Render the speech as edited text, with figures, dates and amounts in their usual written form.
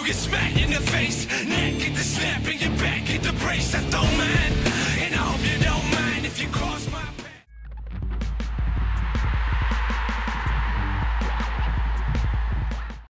get smacked in the face. Neck, get the snap in your back, get the brace. I throw